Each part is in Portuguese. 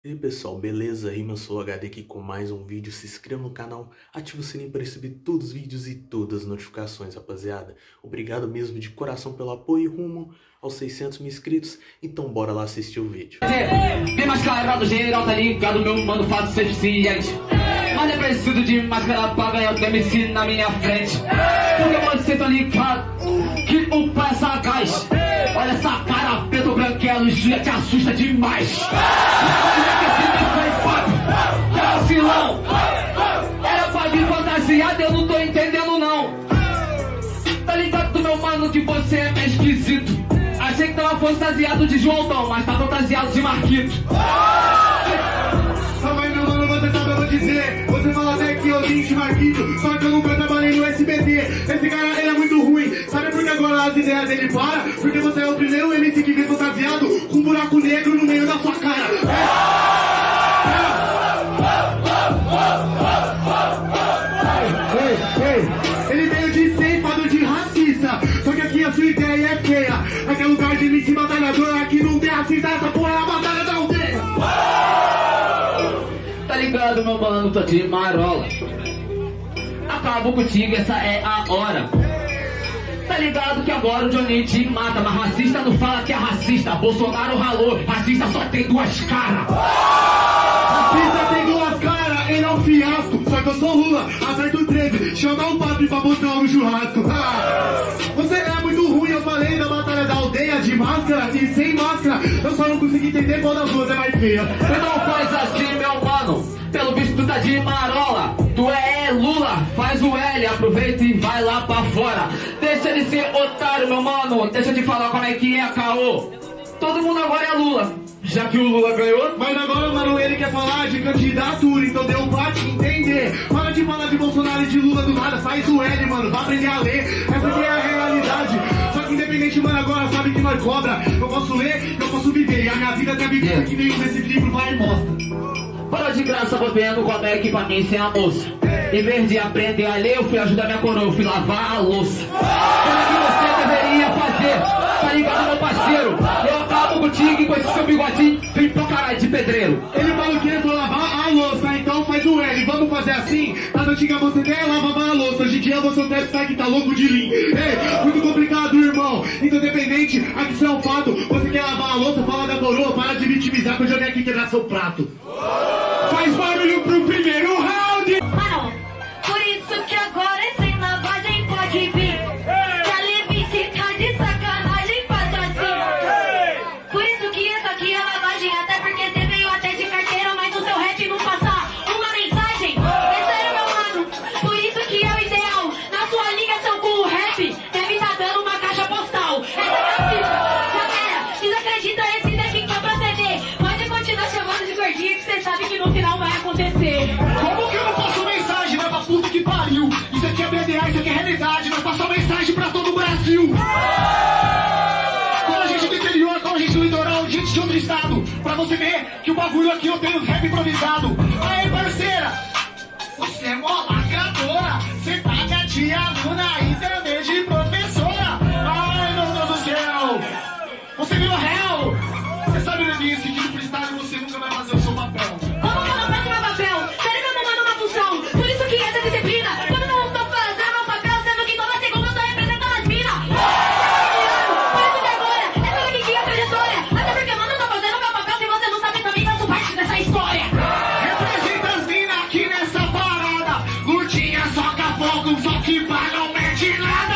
E aí pessoal, beleza? Rima Sou HD aqui com mais um vídeo. Se inscreva no canal, ative o sininho para receber todos os vídeos e todas as notificações, rapaziada. Obrigado mesmo de coração pelo apoio rumo aos 600 mil inscritos. Então bora lá assistir o vídeo. Bem mascarado, geral tá ligado, meu mano, faço ser eficiente. Mas é preciso de máscara pra ganhar o MC na minha frente. Porque mano, cê tá ligado que o pai é sagaz. Olha essa cara preta ou branquela, isso já te assusta demais. Vacilão. Era pra vir fantasiado, eu não tô entendendo não. Tá ligado, meu mano, que você é meio esquisito. Achei que tava fantasiado de João, mas tá fantasiado de Marquito. Calma aí, meu mano, você sabe o que eu vou dizer. Você fala até que eu tenho Marquito, só que eu nunca trabalhei no SBT. Esse cara, ele é muito ruim. Sabe por que agora as ideias dele param? Porque você é o primeiro MC que vem fantasiado com um buraco negro no meio da sua cara. Ele veio de ceifado de racista. Só que aqui a sua ideia é feia. Aqui é lugar de MC batalhador. Aqui não tem racista, essa porra é a batalha da aldeia. Tá ligado, meu mano, tô de marola. Acabo contigo, essa é a hora. Tá ligado que agora o Johnny te mata, mas racista não fala que é racista. Bolsonaro ralou, racista só tem duas caras. Racista tem duas caras, ele é um fiasco. Só que eu sou Lula, acerto o 13. Chama o papo pra botar no churrasco. Você é muito ruim, eu falei da batalha da aldeia de máscara e sem máscara. Eu só não consegui entender qual das duas é mais feia. Tu não faz assim, meu mano. Pelo visto tu tá de marola. Tu é Lula, faz o L, aproveita e vai lá pra fora. Deixa de ser otário, meu mano. Deixa de falar como é que é, caô. Todo mundo agora é Lula, já que o Lula ganhou. Mas agora, mano, ele quer falar de candidatura, então deu pra te entender. Para de falar de Bolsonaro e de Lula do nada, faz o L, mano, vai aprender a ler. Essa aqui é a realidade. Só que independente, mano, agora sabe que nós cobra. Eu posso ler, eu posso viver. E a minha vida tá vivendo que nenhum desses livros vai e mostra. Para de graça, vou vendo como é que pra mim ser a moça. Em vez de aprender a ler, eu fui ajudar minha coroa, eu fui lavar a louça. Como que você deveria fazer? Tá ligado, meu parceiro? Eu acabo contigo e com esse seu bigodinho, vem pra caralho de pedreiro. Ele fala que eu vou lavar a louça, então faz o L. Vamos fazer assim? Nas antigas você até lavava a louça. Hoje em dia você deve estar que tá louco de lim. Ei, muito complicado, irmão. Então, independente, aqui isso é um fato. Você quer lavar a louça, fala da coroa, para de vitimizar que eu joguei aqui quebrar seu prato. Faz barulho pro primeiro round! Mano, por isso que agora sem lavagem pode vir. Que a Levice tá de sacanagem, faz assim. Por isso que essa aqui é lavagem, até porque você veio até de carteira, mas o seu rap não passa uma mensagem. É sério, meu mano, por isso que é o ideal. Na sua ligação com o rap, deve tá dando uma caixa postal. Essa é a fita. Galera, desacredita esse daqui que é pra CD. Pode continuar chamando de gordinha que você sabe que no final vai acontecer. Como que eu não passo mensagem, né, pra puta que pariu? Isso aqui é BDA, isso aqui é realidade, nós passamos mensagem pra todo o Brasil. Com a gente do interior, com a gente do litoral, gente de outro estado. Pra você ver que o bagulho aqui eu tenho rap improvisado. Aí, parceira, você é mó lacradora. Você paga de aluna e também de professora. Ai, meu Deus do céu. Você virou réu. Você sabe, Lenise, que no freestyle você nunca vai fazer o seu papel. Vamos para o próximo papel. Sério que eu tô mandando uma função. Por isso que essa disciplina. Quando eu não tô fazendo o papel, sendo que toda segunda eu tô representando as minas. Por isso que agora, essa daqui que é a trajetória. Até porque, mano, eu tô fazendo o meu papel. Se você não sabe, também faço parte dessa história. Representa as minas aqui nessa parada. Lutinha, soca fogo, só que vai, não mete nada.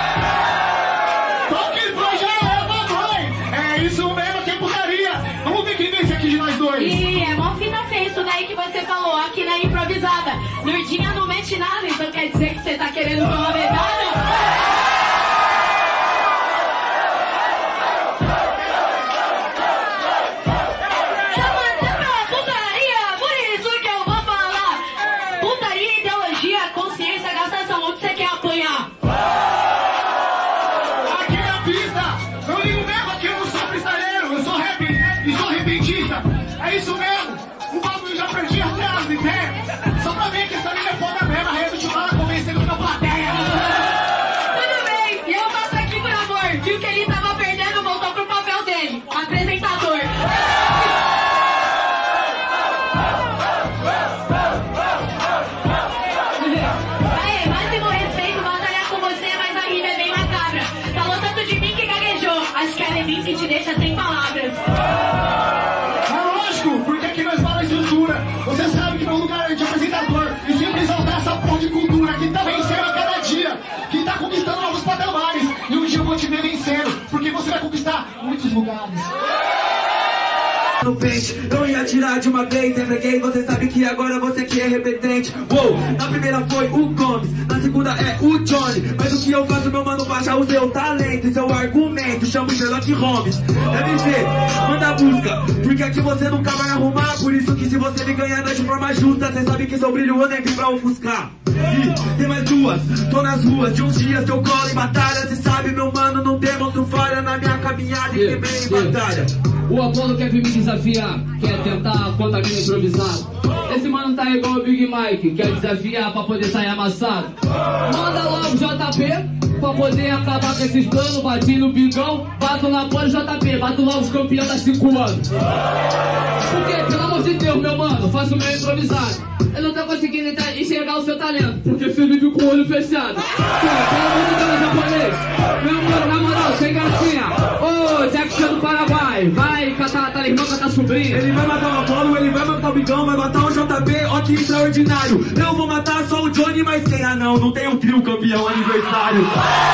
Só que vai, já leva dois. É isso mesmo, que é putaria. Vamos ver quem vence aqui de nós dois. E é mó fita feia isso daí que você falou aqui na improvisada. Lurdinha não mete nada, então quer dizer que você tá querendo tomar medalha? Chamando pra putaria, por isso que eu vou falar. Putaria, ideologia, consciência, gastação, onde você quer apanhar? Aqui na pista, eu ligo mesmo, aqui eu não sou freestyleiro, eu sou rap e sou repentista. É isso mesmo, o bagulho já perdi atrás, entende? Só pra ver que essa linha é foda mesmo, a rede de bala convencendo com a plateia. frente. Eu ia tirar de uma vez, entreguei. Você sabe que agora você que é repetente. Uou, na primeira foi o Gomes, na segunda é o Johnny. Mas o que eu faço, meu mano, baixa o seu talento e seu argumento. Chamo Sherlock Holmes. MG, manda busca, porque aqui você nunca vai arrumar. Por isso que se você me ganhar não é de forma justa. Cê sabe que seu brilho eu nem vim pra ofuscar. E tem mais duas, tô nas ruas de uns dias que eu colo em batalha. Cê sabe, meu mano, não demonstro falha na minha caminhada e quebrei em batalha. O Apolo quer vir me desafiar, quer tentar contra mim improvisado. Esse mano tá igual o Big Mike, quer desafiar pra poder sair amassado. Manda logo JP, pra poder acabar com esses planos. Bati no bigão, bato na bola JP, bato logo os campeões da 5 anos. Porque, pelo amor de Deus, meu mano, faço o meu improvisado. Eu não tô conseguindo enxergar o seu talento, porque você vive com o olho fechado. Pelo amor de Deus, japonês, meu mano, na moral, sem gracinha. Ô, Jackson do Paraguai, vai catar a talismã, catar a sobrinha. Ele vai matar o Apolo, ele vai matar o bigão, vai matar o JP, ó que extraordinário. Eu vou matar só o Johnny, mas quem? Ah não, não tem um trio campeão aniversário.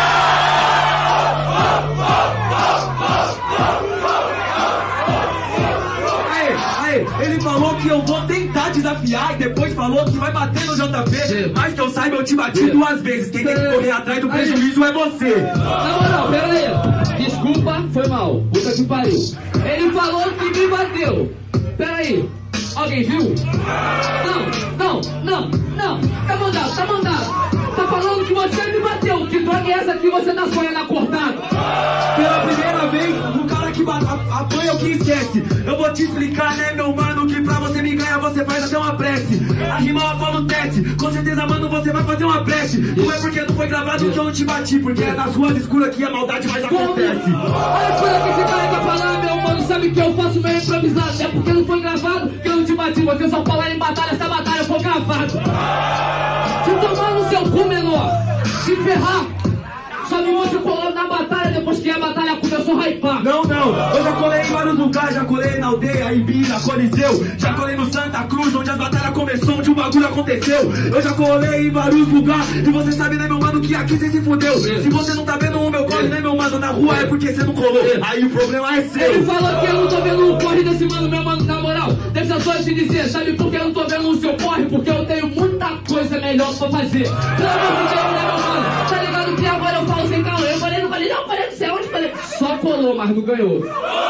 Ele falou que eu vou tentar desafiar e depois falou que vai bater no JP. Mas que eu saiba, eu te bati 2 vezes. Quem tem que correr atrás do prejuízo é você. Na moral, pera aí. Desculpa, foi mal. Puta que pariu. Ele falou que me bateu. Pera aí. Alguém viu? Não. Tá mandado. Tá falando que você me bateu. Que droga é essa que você tá sonhando acordado? Pela primeira vez, o cara que apanha o que esquece. Eu vou te explicar, né, meu mano, que pra você me ganhar você faz até uma prece. A rima o Apolo desce, com certeza, mano, você vai fazer uma prece. Não é porque não foi gravado que eu não te bati, porque é nas ruas escuras que a maldade mais acontece. Olha a coisa que esse cara quer falar, meu mano, sabe que eu faço meio improvisado. É porque não foi gravado que eu não te bati. Você só fala em batalha, se a batalha for gravada. Se tomar no seu cu, menor, se ferrar. Só me mostra colando na batalha depois que a batalha começou a hypar. Não, eu já colei em vários lugares, já colei na aldeia, em Bira, Coliseu. Já colei no Santa Cruz, onde as batalhas começou, onde o bagulho aconteceu. Eu já colei em vários lugares, e você sabe, né, meu mano, que aqui você se fudeu. Se você não tá vendo o meu corre, né, meu mano, na rua é porque você não colou. Aí o problema é seu. Ele falou que eu não tô vendo o corre desse mano, meu mano, na moral. Deixa eu só te dizer, sabe por que eu não tô vendo o seu corre? Porque eu tenho muita coisa melhor pra fazer. Pelo amor de Deus, né, meu mano? Tá ligado que agora eu falo sem calor. Eu falei, não, falei, não sei onde, falei. Só colou, mas não ganhou.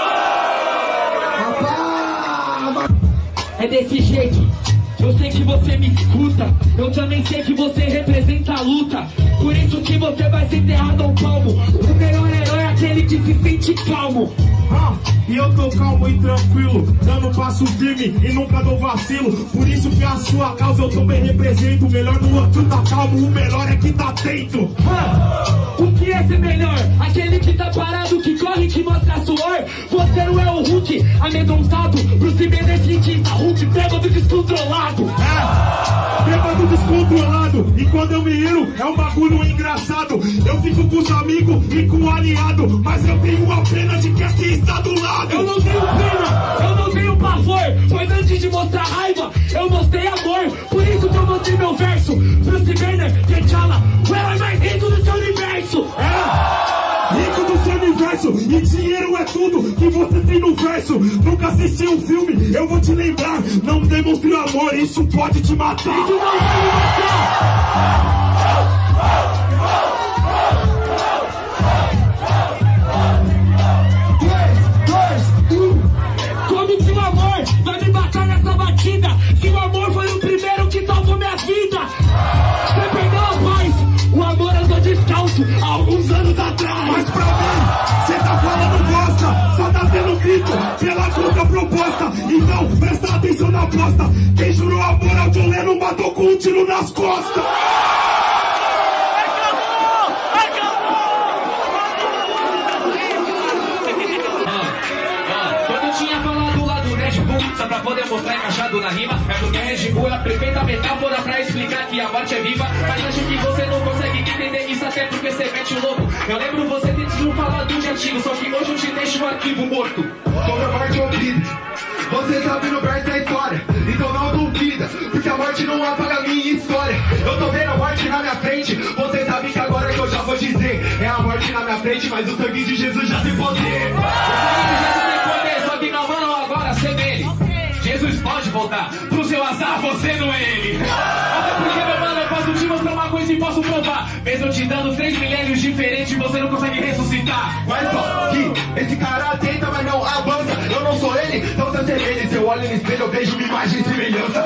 É desse jeito. Eu sei que você me escuta. Eu também sei que você representa a luta. Por isso que você vai ser enterrado ao palmo. O melhor herói é aquele que se sente calmo. E eu tô calmo e tranquilo, dando passo firme e nunca dou vacilo. Por isso que a sua causa eu também represento. O melhor do outro tá calmo, o melhor é que tá atento. O que é ser melhor? Aquele que tá parado, que corre, que mostra suor. Você não é o Hulk, amedrontado. Bruce Banner, cientista, Hulk, bêbado descontrolado. Bêbado descontrolado. E quando eu me iro, é um bagulho engraçado. Eu fico com os amigos e com o aliado, mas eu tenho a pena de que aqui está do lado. Eu não tenho pena, eu não tenho pavor. Pois antes de mostrar raiva, eu mostrei amor. Por isso que eu mostrei meu verso. Bruce Banner, T'Challa, o herói mais rico do seu universo. Rico do seu universo, e dinheiro é tudo que você tem no verso. Nunca assisti um filme, eu vou te lembrar. Não demonstre amor, isso pode te matar. Isso não vai me matar. Como que o amor vai me matar nessa batida? Se o amor foi o primeiro que salvou minha vida. Você perdeu a paz, o amor andou descalço há alguns anos atrás. Mas pra mim, cê tá falando bosta, só tá tendo grito pela contraproposta. Então presta atenção na aposta. Quem jurou amor ao John Lennon matou com um tiro nas costas. Só pra poder mostrar encaixado na rima. É porque a Red Bull é a perfeita metáfora pra explicar que a morte é viva. Mas acho que você não consegue entender isso, até porque você mete o louco. Eu lembro você tentando falar do de antigo, só que hoje eu te deixo um arquivo morto. Sobre a morte ouvida, você sabe no verso da história, então não duvida, porque a morte não apaga a minha história. Eu tô vendo a morte na minha frente, você sabe que agora que eu já vou dizer, é a morte na minha frente, mas o sangue de Jesus já tem poder. O sangue de Jesus tem poder, só que não vão agora ser dele. voltar. Pro seu azar, você não é ele. Até porque, meu mano, eu posso te mostrar uma coisa e posso provar. Mesmo te dando 3 milênios diferentes, você não consegue ressuscitar. Mas só que esse cara tenta, mas não avança. Eu não sou ele, não se assemelhe. Se eu olho no espelho, eu vejo uma imagem e semelhança.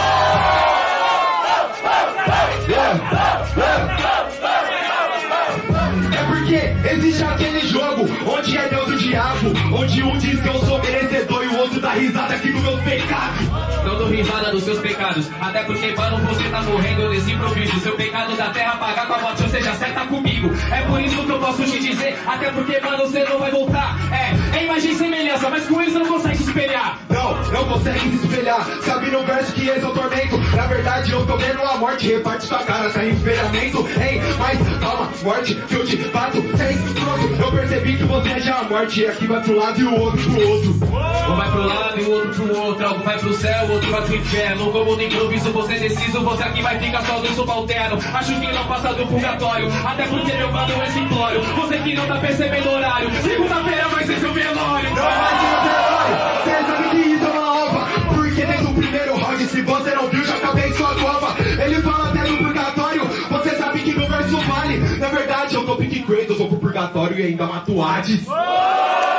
É porque existe aquele jogo onde é Deus e o diabo, onde um diz que eu sou merecedor e o outro dá risada aqui do meu pecado. Não dou risada dos seus pecados, até porque, mano, você tá morrendo nesse improviso. Seu pecado da terra pagar com a morte, ou seja, acerta comigo. É por isso que eu posso te dizer, até porque, mano, você não vai voltar. É imagem e semelhança, mas com isso não consegue se espelhar. Não consegue se espelhar. Sabe no verso que esse é o tormento. Na verdade eu tô vendo a morte, reparte sua cara, tá em espelhamento. Ei, mas calma, morte, que eu te bato sem pronto. Eu percebi que você é já a morte, e aqui vai pro lado e o outro pro outro. Um vai pro lado e o outro pro outro, algo vai pro céu, o outro vai pro inferno. Como no improviso você é deciso, você aqui vai ficar só no subalterno. Acho que não passa do purgatório, até porque meu mano é simplório. Você que não tá percebendo o horário, segunda-feira vai ser seu velório. Não vai ser seu velório, cê sabe que isso é uma ova. Porque desde o primeiro round, se você não viu, já acabei sua cova. Ele fala até no purgatório, você sabe que meu verso vale. Na verdade eu tô pique Kratos, eu vou pro purgatório e ainda mato Hades.